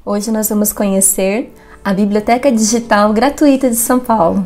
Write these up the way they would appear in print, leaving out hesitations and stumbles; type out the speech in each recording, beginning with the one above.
Hoje nós vamos conhecer a Biblioteca Digital Gratuita de São Paulo.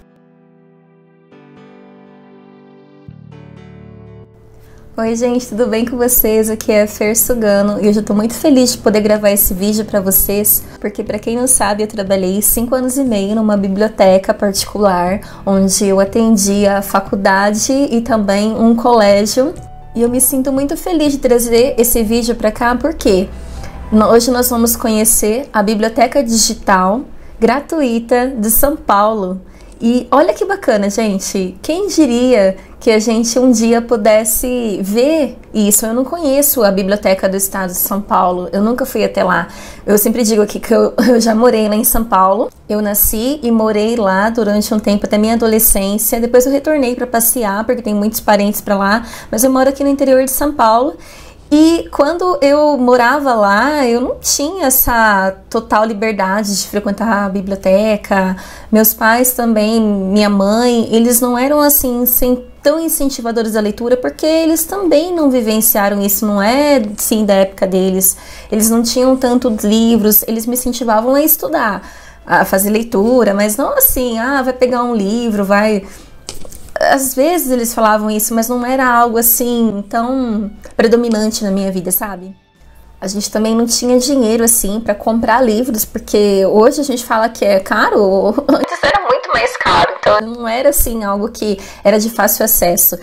Oi gente, tudo bem com vocês? Aqui é a Fer Sugano e hoje eu tô muito feliz de poder gravar esse vídeo para vocês, porque para quem não sabe, eu trabalhei 5 anos e meio numa biblioteca particular, onde eu atendia a faculdade e também um colégio. E eu me sinto muito feliz de trazer esse vídeo para cá, porque hoje nós vamos conhecer a Biblioteca Digital Gratuita de São Paulo. E olha que bacana, gente! Quem diria que a gente um dia pudesse ver isso? Eu não conheço a Biblioteca do Estado de São Paulo, eu nunca fui até lá. Eu sempre digo aqui que eu já morei lá em São Paulo. Eu nasci e morei lá durante um tempo até minha adolescência. Depois eu retornei para passear, porque tem muitos parentes para lá. Mas eu moro aqui no interior de São Paulo. E quando eu morava lá, eu não tinha essa total liberdade de frequentar a biblioteca. Meus pais também, minha mãe, eles não eram assim tão incentivadores à leitura, porque eles também não vivenciaram isso, não é sim da época deles. Eles não tinham tantos livros, eles me incentivavam a estudar, a fazer leitura, mas não assim, vai pegar um livro, vai... Às vezes eles falavam isso, mas não era algo assim tão predominante na minha vida, sabe? A gente também não tinha dinheiro assim para comprar livros, porque hoje a gente fala que é caro, antes era muito mais caro, então não era assim algo que era de fácil acesso.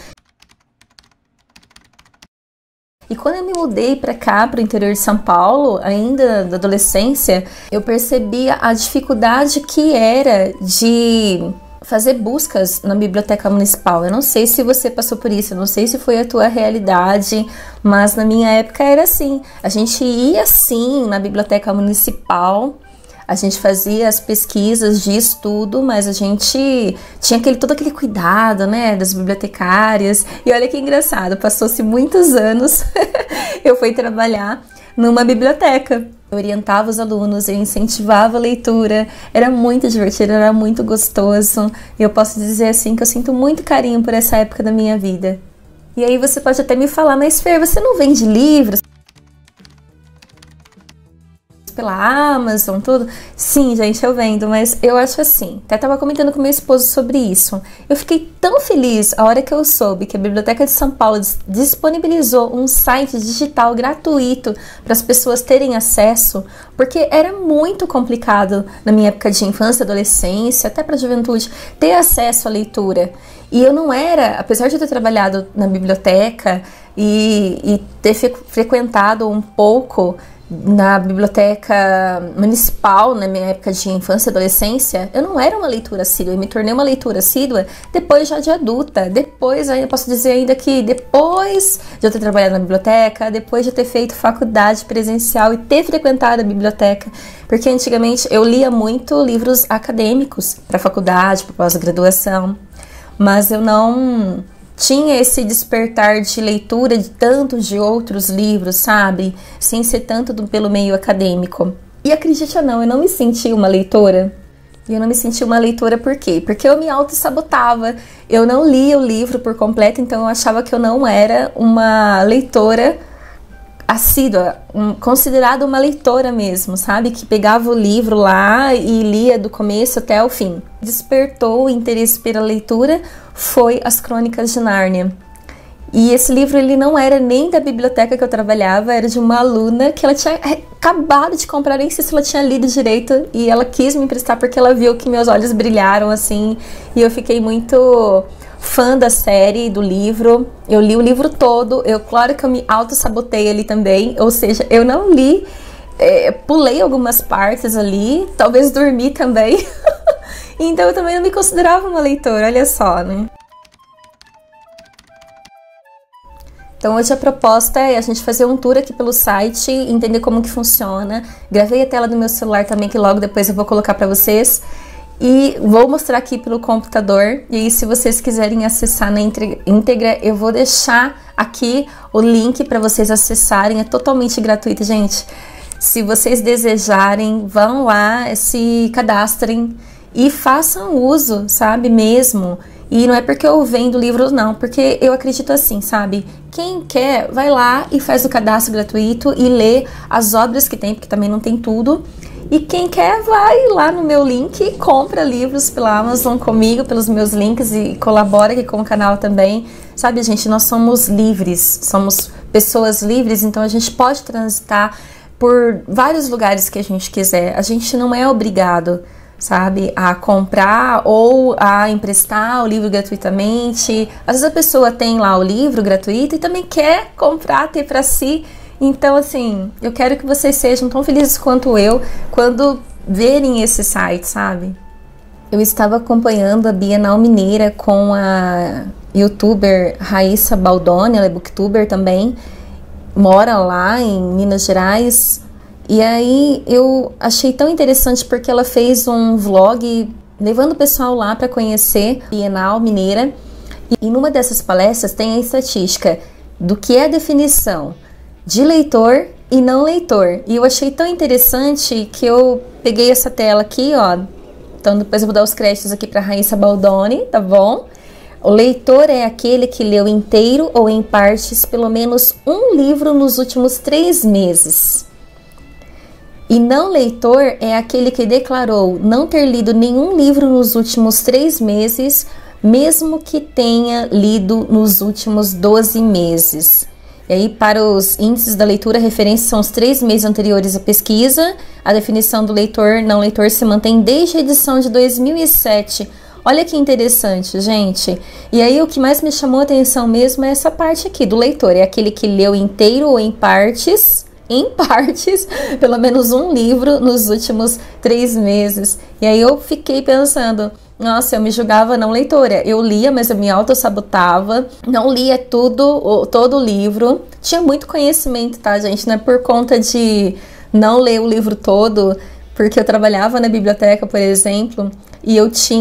E quando eu me mudei para cá, para o interior de São Paulo, ainda da adolescência, eu percebi a dificuldade que era de fazer buscas na biblioteca municipal. Eu não sei se você passou por isso, eu não sei se foi a tua realidade, mas na minha época era assim. A gente ia sim na biblioteca municipal, a gente fazia as pesquisas de estudo, mas a gente tinha todo aquele cuidado, né, das bibliotecárias. E olha que engraçado, passou-se muitos anos, eu fui trabalhar numa biblioteca. Eu orientava os alunos, eu incentivava a leitura, era muito divertido, era muito gostoso. E eu posso dizer assim que eu sinto muito carinho por essa época da minha vida. E aí você pode até me falar, mas Fer, você não vende livros pela Amazon, tudo? Sim, gente, eu vendo, mas eu acho assim, até tava comentando com meu esposo sobre isso. Eu fiquei tão feliz a hora que eu soube que a Biblioteca de São Paulo disponibilizou um site digital gratuito para as pessoas terem acesso, porque era muito complicado na minha época de infância, adolescência, até para a juventude, ter acesso à leitura. E eu não era, apesar de eu ter trabalhado na biblioteca e ter frequentado um pouco na biblioteca municipal, na minha época de infância e adolescência, eu não era uma leitura assídua, eu me tornei uma leitura assídua depois já de adulta, depois, eu posso dizer ainda que depois de eu ter trabalhado na biblioteca, depois de eu ter feito faculdade presencial e ter frequentado a biblioteca, porque antigamente eu lia muito livros acadêmicos para faculdade, para pós-graduação, mas eu não tinha esse despertar de leitura de tantos de outros livros, sabe? Sem ser tanto pelo meio acadêmico. E acredite ou não, eu não me senti uma leitora. E eu não me senti uma leitora por quê? Porque eu me auto-sabotava. Eu não lia o livro por completo, então eu achava que eu não era uma leitora assídua, considerada uma leitora mesmo, sabe? Que pegava o livro lá e lia do começo até o fim. Despertou o interesse pela leitura foi As Crônicas de Nárnia. E esse livro ele não era nem da biblioteca que eu trabalhava, era de uma aluna que ela tinha acabado de comprar, nem sei se ela tinha lido direito, e ela quis me emprestar porque ela viu que meus olhos brilharam assim, e eu fiquei muito fã da série, do livro. Eu li o livro todo, claro que eu me auto-sabotei ali também, ou seja, eu não li, pulei algumas partes ali, talvez dormi também, então eu também não me considerava uma leitora, olha só, né? Então hoje a proposta é a gente fazer um tour aqui pelo site, entender como que funciona. Gravei a tela do meu celular também, que logo depois eu vou colocar para vocês. E vou mostrar aqui pelo computador. E aí, se vocês quiserem acessar na íntegra, eu vou deixar aqui o link para vocês acessarem. É totalmente gratuito, gente. Se vocês desejarem, vão lá, se cadastrem e façam uso, sabe, mesmo. E não é porque eu vendo livros, não, porque eu acredito assim, sabe? Quem quer, vai lá e faz o cadastro gratuito e lê as obras que tem, porque também não tem tudo. E quem quer, vai lá no meu link e compra livros pela Amazon comigo, pelos meus links, e colabora aqui com o canal também. Sabe, gente, nós somos livres, somos pessoas livres, então a gente pode transitar por vários lugares que a gente quiser. A gente não é obrigado, sabe, a comprar ou a emprestar o livro gratuitamente. Às vezes a pessoa tem lá o livro gratuito e também quer comprar, ter para si. Então, assim, eu quero que vocês sejam tão felizes quanto eu quando verem esse site, sabe? Eu estava acompanhando a Bienal Mineira com a youtuber Raíssa Baldoni, ela é booktuber também, mora lá em Minas Gerais. E aí eu achei tão interessante porque ela fez um vlog levando o pessoal lá para conhecer a Bienal Mineira. E numa dessas palestras tem a estatística do que é a definição de leitor e não leitor. E eu achei tão interessante que eu peguei essa tela aqui, ó. Então depois eu vou dar os créditos aqui para Raíssa Baldoni, tá bom? O leitor é aquele que leu inteiro ou em partes pelo menos um livro nos últimos 3 meses. E não leitor é aquele que declarou não ter lido nenhum livro nos últimos 3 meses, mesmo que tenha lido nos últimos 12 meses. E aí, para os índices da leitura, a referência são os 3 meses anteriores à pesquisa. A definição do leitor, não leitor, se mantém desde a edição de 2007. Olha que interessante, gente. E aí, o que mais me chamou a atenção mesmo é essa parte aqui do leitor. É aquele que leu inteiro ou em partes, pelo menos um livro nos últimos 3 meses. E aí eu fiquei pensando, nossa, eu me julgava não leitora. Eu lia, mas eu me autossabotava. Não lia todo o livro. Tinha muito conhecimento, tá, gente? Não é por conta de não ler o livro todo, porque eu trabalhava na biblioteca, por exemplo, e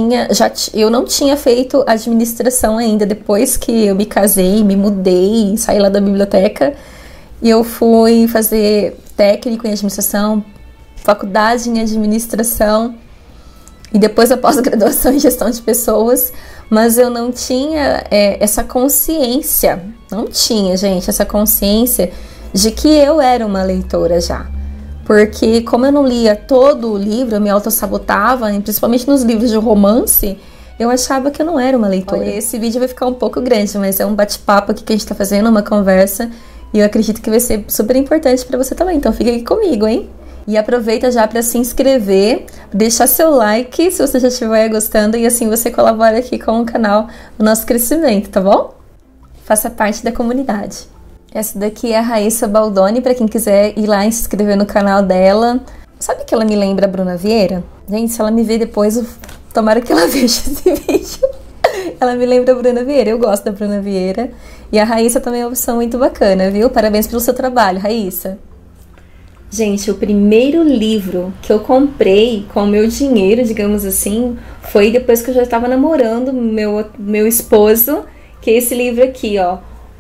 eu não tinha feito administração ainda. Depois que eu me casei, me mudei, saí lá da biblioteca, e eu fui fazer técnico em administração, faculdade em administração e depois a pós-graduação em gestão de pessoas, mas eu não tinha essa consciência, não tinha, gente, essa consciência de que eu era uma leitora já. Porque como eu não lia todo o livro, eu me autossabotava, principalmente nos livros de romance, eu achava que eu não era uma leitora. Olha, esse vídeo vai ficar um pouco grande, mas é um bate-papo aqui que a gente tá fazendo, uma conversa. E eu acredito que vai ser super importante para você também, então fica aqui comigo, hein? E aproveita já para se inscrever, deixar seu like se você já estiver gostando e assim você colabora aqui com o canal, no nosso crescimento, tá bom? Faça parte da comunidade. Essa daqui é a Raíssa Baldoni, para quem quiser ir lá e se inscrever no canal dela. Sabe que ela me lembra a Bruna Vieira? Gente, se ela me ver depois, tomara que ela veja esse vídeo. Ela me lembra a Bruna Vieira, eu gosto da Bruna Vieira. E a Raíssa também é uma opção muito bacana, viu? Parabéns pelo seu trabalho, Raíssa. Gente, o primeiro livro que eu comprei com o meu dinheiro, digamos assim, foi depois que eu já estava namorando meu esposo, que é esse livro aqui, ó.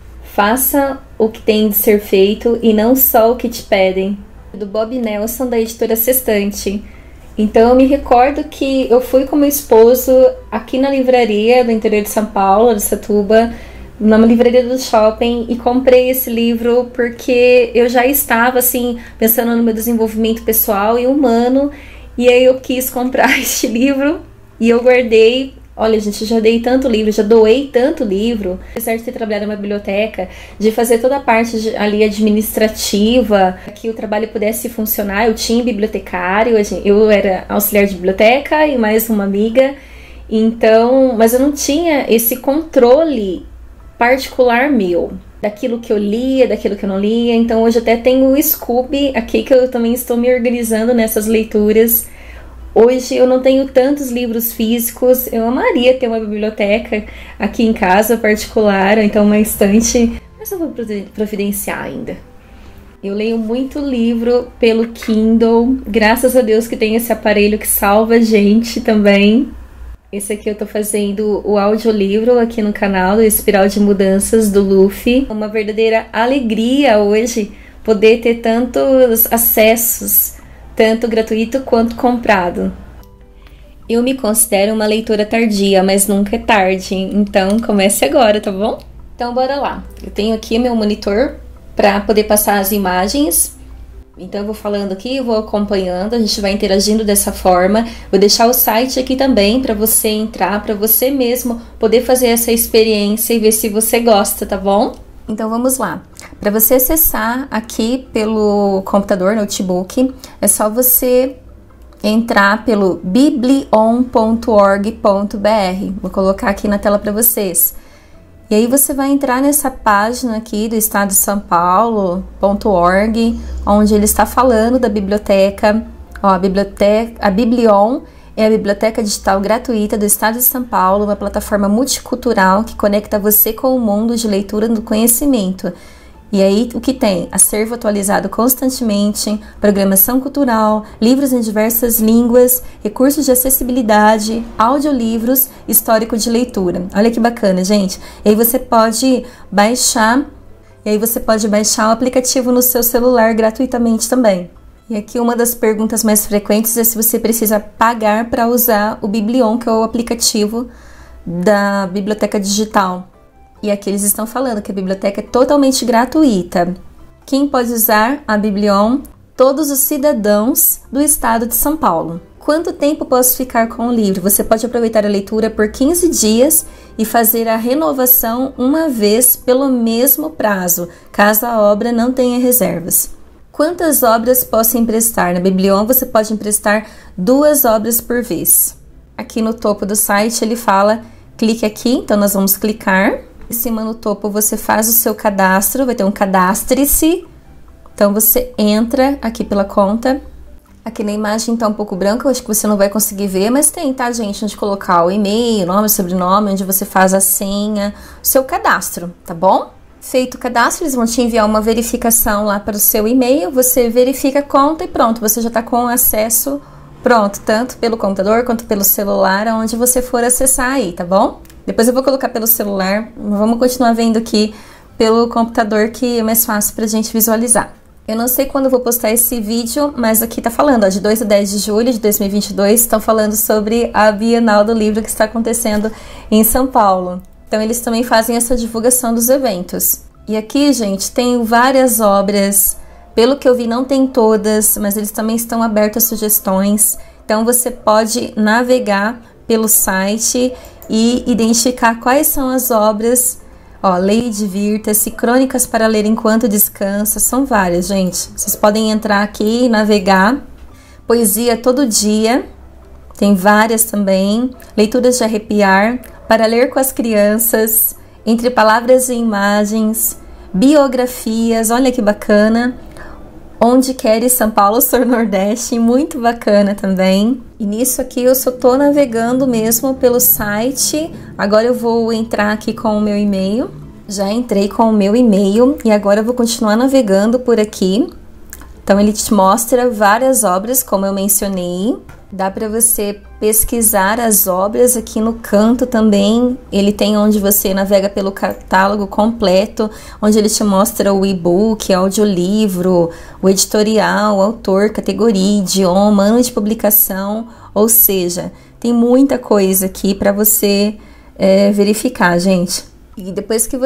Faça o que tem de ser feito e não só o que te pedem. Do Bob Nelson, da editora Sextante. Então eu me recordo que eu fui com meu esposo aqui na livraria do interior de São Paulo, de Satuba, numa livraria do shopping, e comprei esse livro porque eu já estava assim pensando no meu desenvolvimento pessoal e humano, e aí eu quis comprar este livro e eu guardei. Olha, gente, eu já dei tanto livro, já doei tanto livro, apesar de ter trabalhado numa biblioteca, de fazer toda a parte ali administrativa, que o trabalho pudesse funcionar. Eu tinha bibliotecário, eu era auxiliar de biblioteca e mais uma amiga, então, mas eu não tinha esse controle particular meu, daquilo que eu lia, daquilo que eu não lia. Então hoje até tenho o Scooby aqui, que eu também estou me organizando nessas leituras. Hoje eu não tenho tantos livros físicos, eu amaria ter uma biblioteca aqui em casa particular, ou então uma estante, mas eu vou providenciar ainda. Eu leio muito livro pelo Kindle, graças a Deus que tem esse aparelho que salva a gente também. Esse aqui eu tô fazendo o audiolivro aqui no canal, do Espiral de Mudanças, do Luffy. Uma verdadeira alegria hoje poder ter tantos acessos, tanto gratuito quanto comprado. Eu me considero uma leitora tardia, mas nunca é tarde, então comece agora, tá bom? Então bora lá. Eu tenho aqui meu monitor para poder passar as imagens. Então eu vou falando aqui, eu vou acompanhando, a gente vai interagindo dessa forma. Vou deixar o site aqui também para você entrar, para você mesmo poder fazer essa experiência e ver se você gosta, tá bom? Então vamos lá. Para você acessar aqui pelo computador, notebook, é só você entrar pelo biblion.org.br. Vou colocar aqui na tela para vocês. E aí você vai entrar nessa página aqui do Estado de São Paulo.org, onde ele está falando da biblioteca. Ó, a Biblion é a biblioteca digital gratuita do Estado de São Paulo, uma plataforma multicultural que conecta você com o mundo de leitura do conhecimento. E aí o que tem? Acervo atualizado constantemente, programação cultural, livros em diversas línguas, recursos de acessibilidade, audiolivros, histórico de leitura. Olha que bacana, gente. E aí você pode baixar, o aplicativo no seu celular gratuitamente também. E aqui uma das perguntas mais frequentes é se você precisa pagar para usar o Biblion, que é o aplicativo da biblioteca digital. E aqui eles estão falando que a biblioteca é totalmente gratuita. Quem pode usar a Biblion? Todos os cidadãos do estado de São Paulo. Quanto tempo posso ficar com o livro? Você pode aproveitar a leitura por 15 dias e fazer a renovação uma vez pelo mesmo prazo, caso a obra não tenha reservas. Quantas obras posso emprestar? Na Biblion você pode emprestar 2 obras por vez. Aqui no topo do site ele fala, clique aqui, então nós vamos clicar. Em cima no topo você faz o seu cadastro, vai ter um cadastre-se. Então você entra aqui pela conta. Aqui na imagem tá um pouco branca, eu acho que você não vai conseguir ver, mas tem, tá, gente? Onde colocar o e-mail, nome, sobrenome, onde você faz a senha, o seu cadastro, tá bom? Feito o cadastro, eles vão te enviar uma verificação lá para o seu e-mail, você verifica a conta e pronto, você já tá com acesso pronto, tanto pelo computador quanto pelo celular, aonde você for acessar aí, tá bom? Depois eu vou colocar pelo celular, vamos continuar vendo aqui pelo computador que é mais fácil pra gente visualizar. Eu não sei quando eu vou postar esse vídeo, mas aqui tá falando, ó, de 2 a 10 de julho de 2022, estão falando sobre a Bienal do Livro que está acontecendo em São Paulo. Então eles também fazem essa divulgação dos eventos. E aqui, gente, tem várias obras, pelo que eu vi não tem todas, mas eles também estão abertos a sugestões. Então você pode navegar pelo site e identificar quais são as obras. Ó, Leia e Divirta-se, Crônicas para Ler Enquanto Descansa, são várias, gente. Vocês podem entrar aqui e navegar. Poesia Todo Dia, tem várias também. Leituras de Arrepiar, Para Ler com as Crianças, Entre Palavras e Imagens, Biografias, olha que bacana. Onde Queres São Paulo Sur Nordeste, muito bacana também. E nisso aqui eu só tô navegando mesmo pelo site. Agora eu vou entrar aqui com o meu e-mail. Já entrei com o meu e-mail e agora eu vou continuar navegando por aqui. Então ele te mostra várias obras, como eu mencionei. Dá para você pesquisar as obras aqui no canto também. Ele tem onde você navega pelo catálogo completo, onde ele te mostra o e-book, audiolivro, o editorial, o autor, categoria, idioma, ano de publicação. Ou seja, tem muita coisa aqui para você verificar, gente. E depois que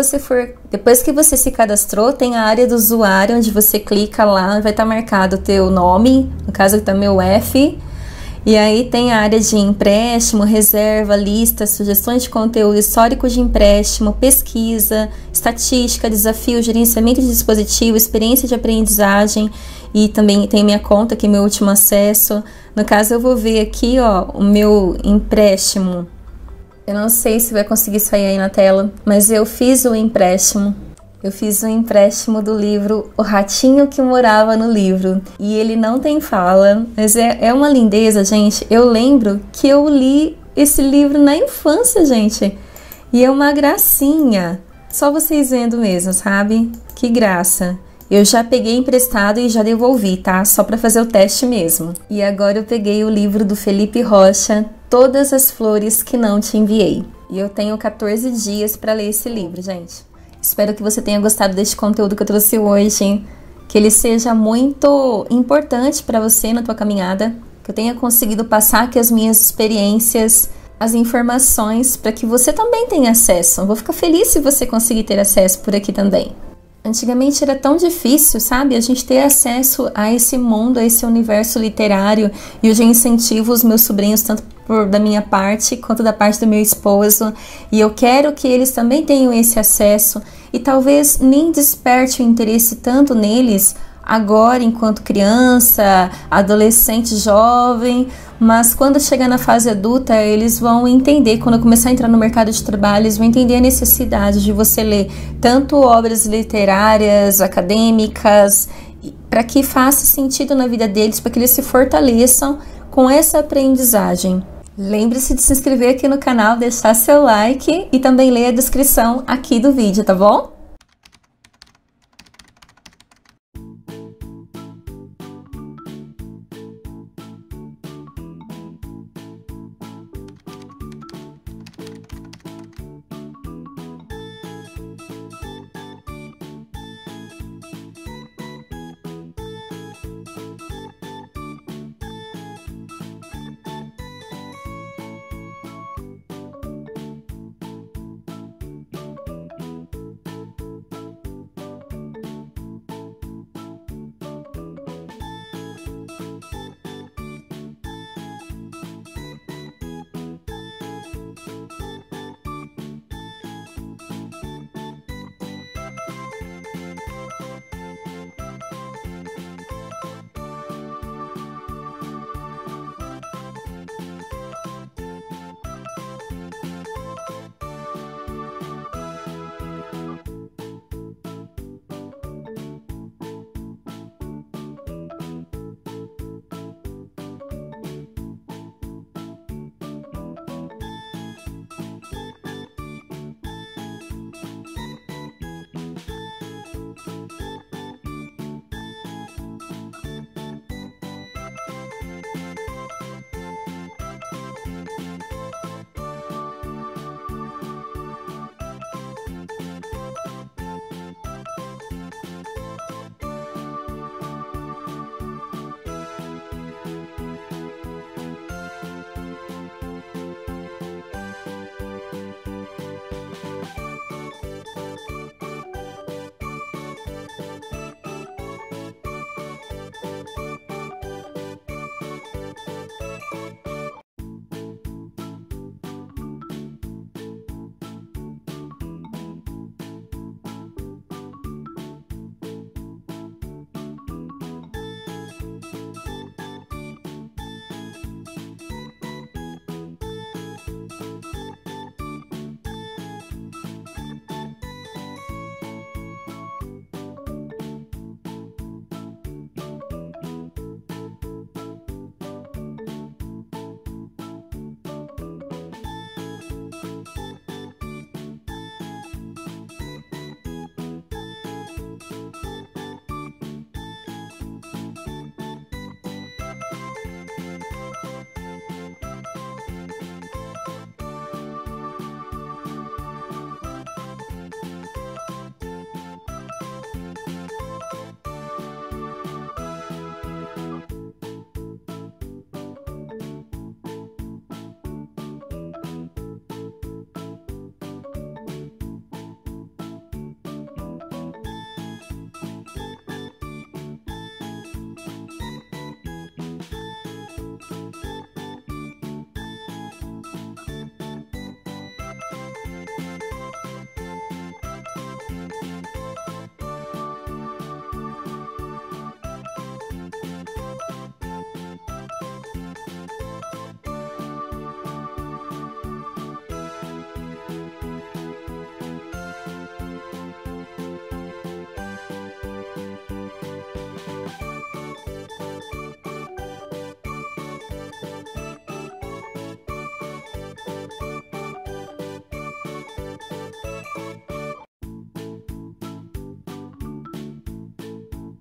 você se cadastrou, tem a área do usuário, onde você clica lá, vai estar marcado o teu nome, no caso tá meu F. E aí tem a área de empréstimo, reserva, lista, sugestões de conteúdo, histórico de empréstimo, pesquisa, estatística, desafio, gerenciamento de dispositivo, experiência de aprendizagem e também tem minha conta aqui, meu último acesso. No caso eu vou ver aqui, ó, o meu empréstimo. Eu não sei se vai conseguir sair aí na tela, mas eu fiz o empréstimo. Eu fiz um empréstimo do livro O Ratinho que Morava no Livro. E ele não tem fala, mas é uma lindeza, gente. Eu lembro que eu li esse livro na infância, gente. E é uma gracinha. Só vocês vendo mesmo, sabe? Que graça. Eu já peguei emprestado e já devolvi, tá? Só para fazer o teste mesmo. E agora eu peguei o livro do Felipe Rocha, Todas as Flores que Não Te Enviei. E eu tenho 14 dias para ler esse livro, gente. Espero que você tenha gostado deste conteúdo que eu trouxe hoje, que ele seja muito importante para você na tua caminhada. que eu tenha conseguido passar aqui as minhas experiências, as informações, para que você também tenha acesso. Eu vou ficar feliz se você conseguir ter acesso por aqui também. Antigamente era tão difícil, sabe? A gente ter acesso a esse mundo, a esse universo literário. E hoje eu incentivo os meus sobrinhos, tanto da minha parte, quanto da parte do meu esposo. E eu quero que eles também tenham esse acesso. E talvez nem desperte o interesse tanto neles agora, enquanto criança, adolescente, jovem, mas quando chegar na fase adulta, eles vão entender, quando começar a entrar no mercado de trabalho, eles vão entender a necessidade de você ler tanto obras literárias, acadêmicas, para que faça sentido na vida deles, para que eles se fortaleçam com essa aprendizagem. Lembre-se de se inscrever aqui no canal, deixar seu like e também ler a descrição aqui do vídeo, tá bom?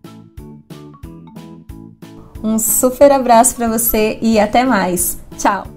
Um super abraço para você e até mais. Tchau!